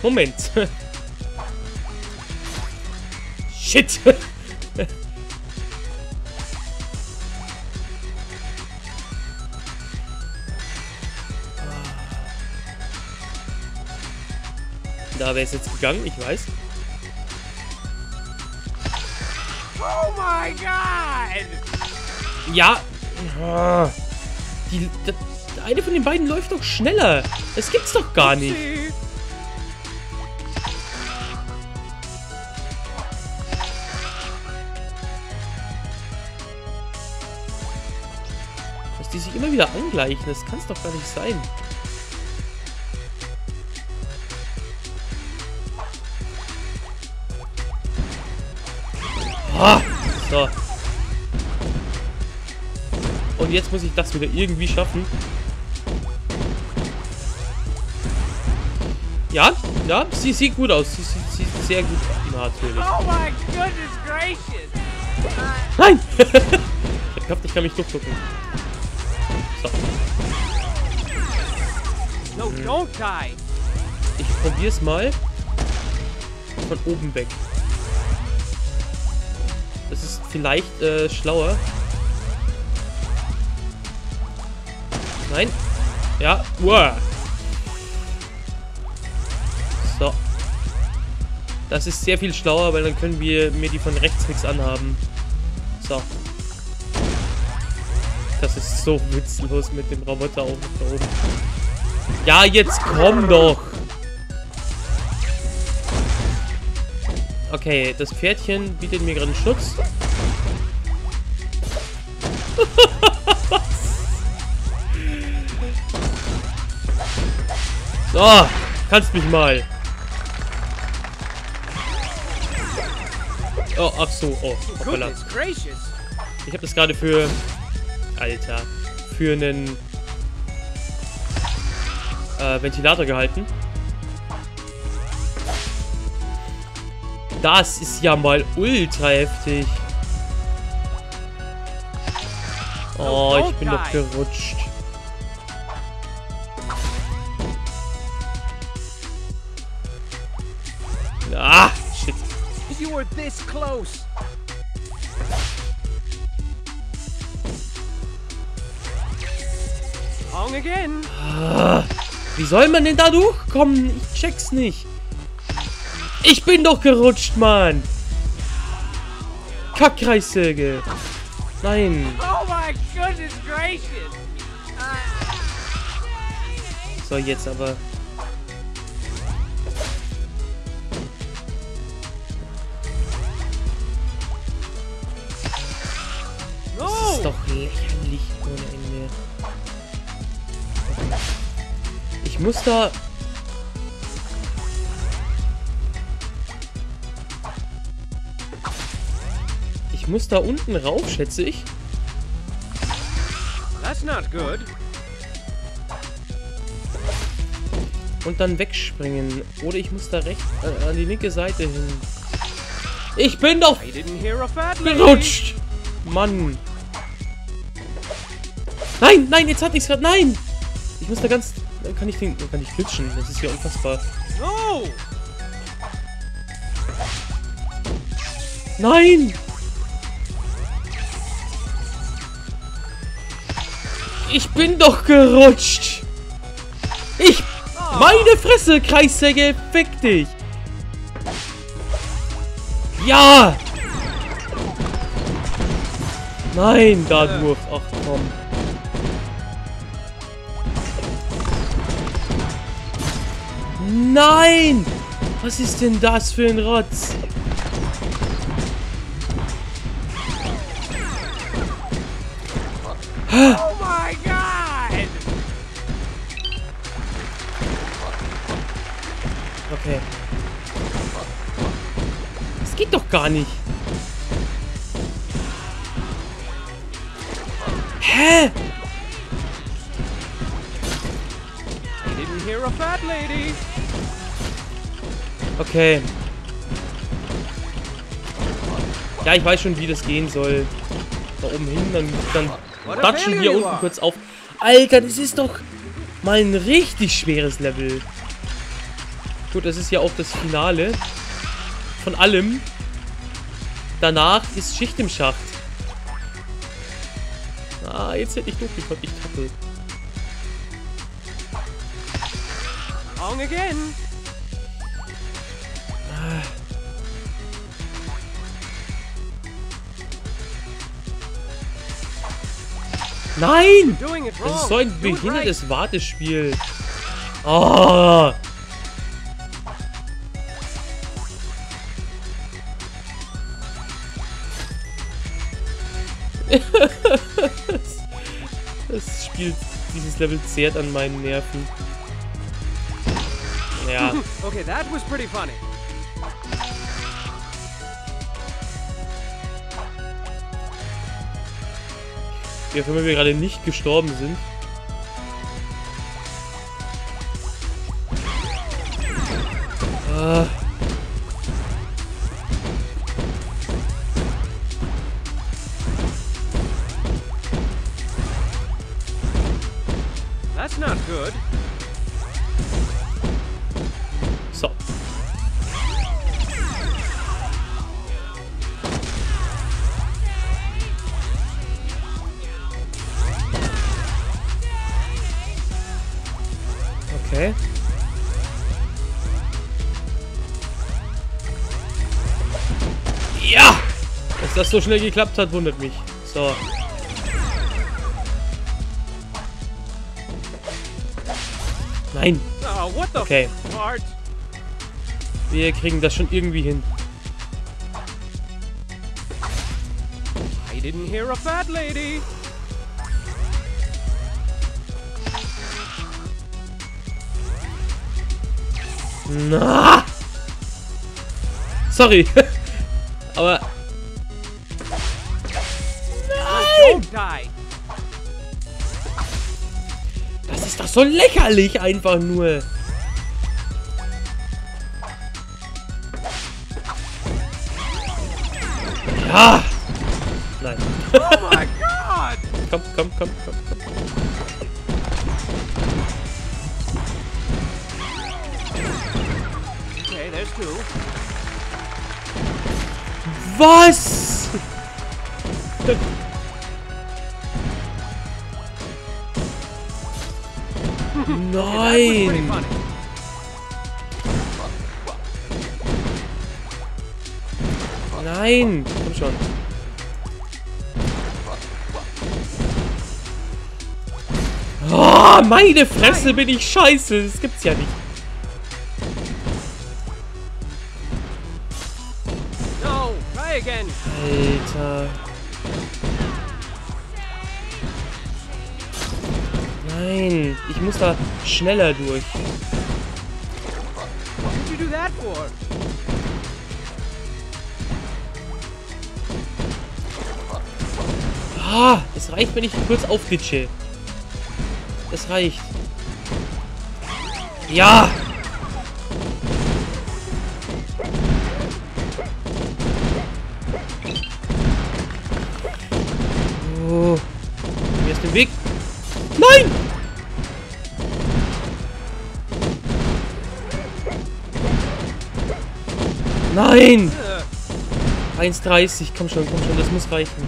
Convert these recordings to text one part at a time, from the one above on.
Moment. Shit. Da wäre es jetzt gegangen, ich weiß. Oh my God! Ja. Eine von den beiden läuft doch schneller. Das gibt's doch gar nicht. Dass die sich immer wieder angleichen, das kann's doch gar nicht sein. Ah, so. Und jetzt muss ich das wieder irgendwie schaffen. Ja, ja, sie sieht gut aus. Sie sieht sehr gut aus. Natürlich. Oh my goodness gracious! Nein! Ich hoffe, ich kann mich durchgucken. So. No, don't die! Ich probier's mal von oben weg. Das ist vielleicht schlauer. Nein. Ja. Uah. So. Das ist sehr viel schlauer, weil dann können wir mir die von rechts nichts anhaben. So. Das ist so witzlos mit dem Roboter auch noch da oben. Ja, jetzt komm doch! Okay, das Pferdchen bietet mir gerade Schutz. So, kannst mich mal. Oh, ach so, oh, hoppala. Ich habe das gerade für... Alter. Für einen... Ventilator gehalten. Das ist ja mal ultra heftig. Oh, ich bin doch gerutscht. Ah, shit. You were this close. Wrong again. Ah, wie soll man denn da durchkommen? Ich check's nicht. Ich bin doch gerutscht, Mann. Kackkreissäge. Nein. Oh my goodness gracious. So, jetzt aber. Das ist doch lächerlich ohne Ende. Ich muss da... Ich muss da unten rauf, schätze ich. That's not good. Und dann wegspringen. Oder ich muss da rechts an die linke Seite hin. Ich bin doch I didn't hear a fat lady. gerutscht! Mann. Nein, nein, jetzt hatte ich es gerade. Nein! Ich muss da ganz... Dann kann ich glitschen. Das ist ja unfassbar. No! Nein! Ich bin doch gerutscht! Meine Fresse, Kreissäge, fick dich! Ja! Nein, dadurch. Ach komm. Nein! Was ist denn das für ein Rotz? Oh my God! Okay. Das geht doch gar nicht. Hä? I didn't hear a fat lady. Okay. Ja, ich weiß schon, wie das gehen soll. Da oben hin, dann datschen wir unten kurz auf. Alter, das ist doch mal ein richtig schweres Level. Gut, das ist ja auch das Finale von allem. Danach ist Schicht im Schacht. Ah, jetzt hätte ich durchgekommen. Ich tappel. Wrong again. Nein! Doing it Das ist wrong. so ein Do it right. behindertes Wartespiel. Oh! Das Spiel, dieses Level zehrt an meinen Nerven. Ja. Okay, that was pretty funny. Wie auch immer wir gerade nicht gestorben sind. Ah. That's not good. So. Okay. Ja! Dass das so schnell geklappt hat, wundert mich. So. Nein. Oh, what the Okay. fart? Wir kriegen das schon irgendwie hin. I didn't hear a fat lady. Na! Sorry. Aber... Don't die. Das ist doch so lächerlich einfach nur. Ja! Nein. Oh my god. Komm, komm, komm, komm, komm. Okay, there's two. Was? Okay, that was pretty Nein! funny. Nein! Komm schon. Oh, meine Fresse, bin ich scheiße. Das gibt's ja nicht. No, try again. Alter. Nein, ich muss da schneller durch. What did you do that for? Ah, es reicht, wenn ich kurz aufglitsche. Es reicht. Ja! Oh. Mir ist der Weg. Nein! Nein! 1,30. Komm schon, das muss reichen.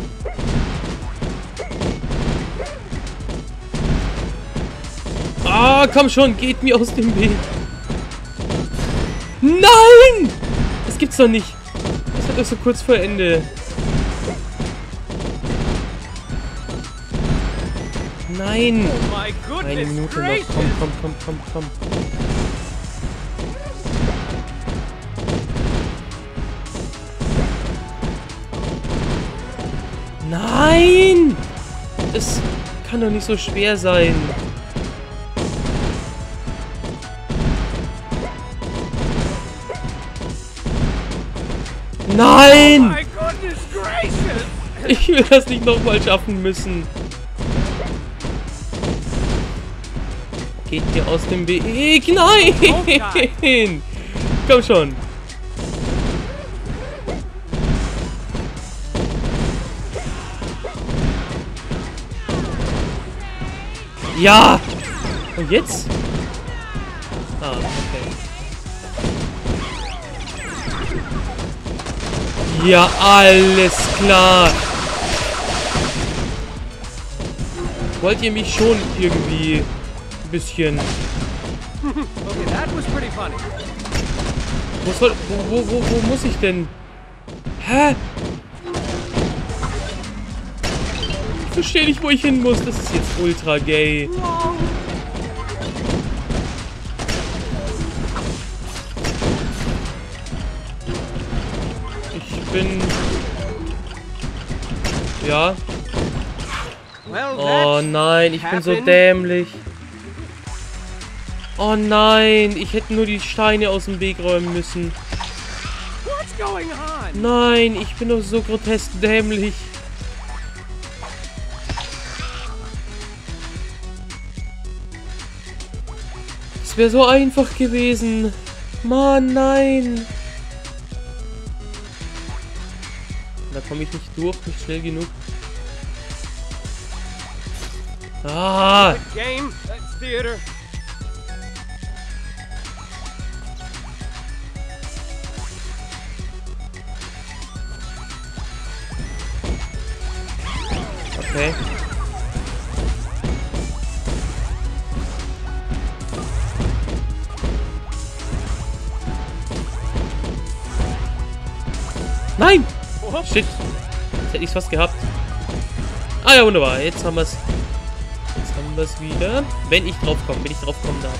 Ah, komm schon, geht mir aus dem Weg. Nein! Das gibt's doch nicht. Das wird doch so kurz vor Ende. Nein! Oh my Eine goodness Minute gracious. noch. Komm. Nein! Das kann doch nicht so schwer sein. Oh Nein! my goodness gracious. Ich will das nicht nochmal schaffen müssen. Geht mir aus dem Weg. Nein! Komm schon. Ja! Und jetzt? Ah, okay. Ja, alles klar. Wollt ihr mich schon irgendwie ein bisschen... Okay, that was pretty funny. Wo muss ich denn? Hä? Ich verstehe nicht, wo ich hin muss. Das ist jetzt ultra gay. Ich bin... Ja. Oh nein, ich bin so dämlich. Oh nein, ich hätte nur die Steine aus dem Weg räumen müssen. Nein, ich bin doch so grotesk dämlich. Es wäre so einfach gewesen. Mann, nein. Da komme ich nicht durch, nicht schnell genug. Ah! Game, that's theater. Okay. Nein! Shit. Jetzt hätte ich es fast gehabt. Ah ja, wunderbar. Jetzt haben wir es. Jetzt haben wir es wieder. Wenn ich drauf komme. Wenn ich drauf kommen darf.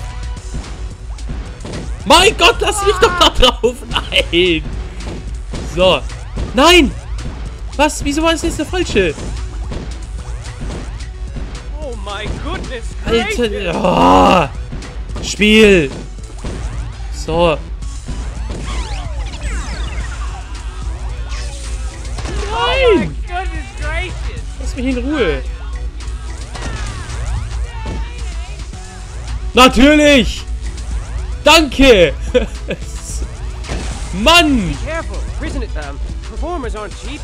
Mein Gott, lass mich doch da drauf. Nein! So. Nein! Was? Wieso war es jetzt der falsche? Oh my goodness. Alter. Oh. Spiel. So. Nein! Lass mich in Ruhe. Natürlich! Danke! Mann! Be careful. Performers aren't cheap.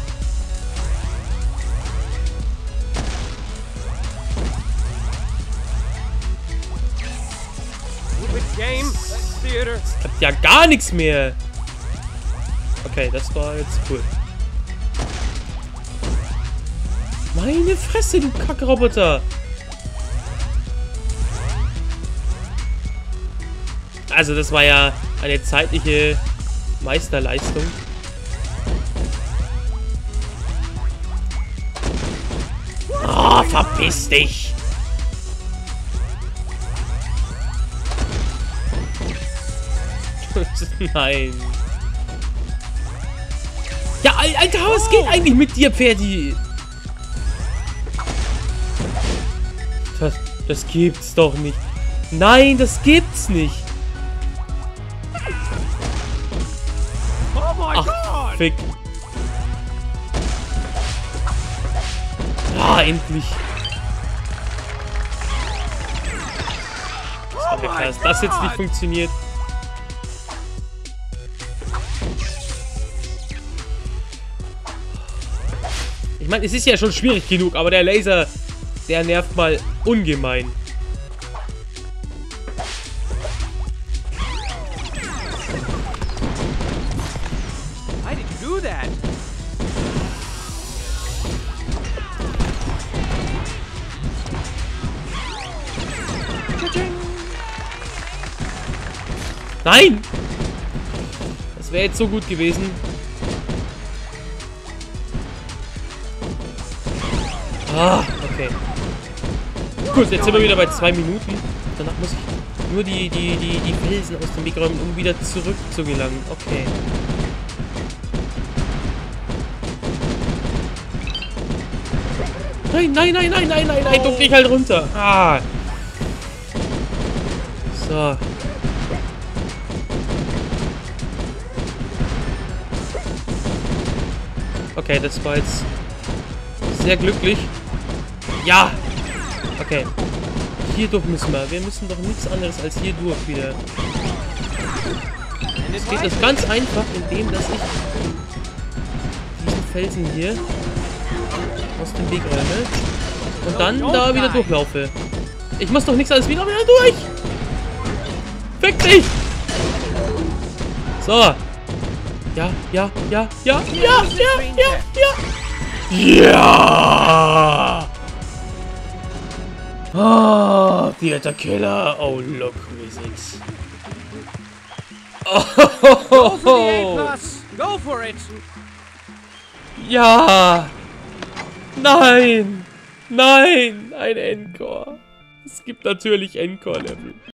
Game, theater. Ich hab ja gar nichts mehr. Okay, das war jetzt cool. Meine Fresse, du Kackroboter. Also das war ja eine zeitliche Meisterleistung. Oh, verpiss dich. Nein. Ja, Alter, was geht eigentlich mit dir, Pferdi? Das gibt's doch nicht. Nein, das gibt's nicht. Ach, fick. Ah, endlich. Das war ja klar, dass das jetzt nicht funktioniert. Ich meine, es ist ja schon schwierig genug, aber der Laser, der nervt mal ungemein. Why did you do that? Nein! Das wäre jetzt so gut gewesen. Ah, okay. Gut, jetzt sind wir wieder bei 2 Minuten. Danach muss ich nur die Felsen aus dem Weg räumen, um wieder zurück zu gelangen. Okay. Nein, nein, nein, nein, nein, nein, nein, duck dich halt runter. Ah. So. Okay, das war jetzt sehr glücklich. Ja! Okay. Hier durch müssen wir. Wir müssen doch nichts anderes als hier durch wieder. Es geht das ganz einfach, indem dass ich diesen Felsen hier aus dem Weg räume und dann da wieder durchlaufe. Ich muss doch nichts alles wieder durch! Fick dich! So. Ja, ja, ja, ja, ja, ja, ja, ja. Ja! Ah, Theater Killer. Oh, look who is it. Go for the Oh, A+. Go for it. ja! Nein! Nein! Ein Encore. Es gibt natürlich Encore-Level.